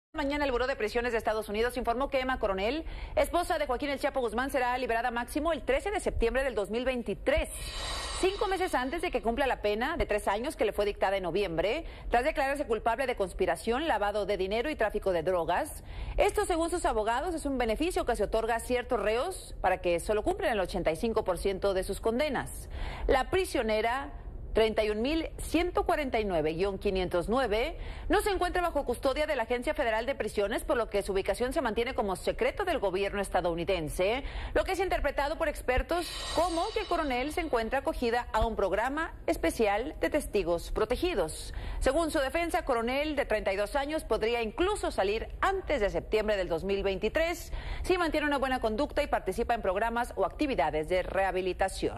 Mañana el Buró de Prisiones de Estados Unidos informó que Emma Coronel, esposa de Joaquín El Chapo Guzmán, será liberada máximo el 13 de septiembre del 2023, 5 meses antes de que cumpla la pena de 3 años que le fue dictada en noviembre, tras declararse culpable de conspiración, lavado de dinero y tráfico de drogas. Esto, según sus abogados, es un beneficio que se otorga a ciertos reos para que solo cumplan el 85% de sus condenas. La prisionera 31.149-509 no se encuentra bajo custodia de la Agencia Federal de Prisiones, por lo que su ubicación se mantiene como secreto del gobierno estadounidense, lo que es interpretado por expertos como que Coronel se encuentra acogida a un programa especial de testigos protegidos. Según su defensa, Coronel, de 32 años, podría incluso salir antes de septiembre del 2023 si mantiene una buena conducta y participa en programas o actividades de rehabilitación.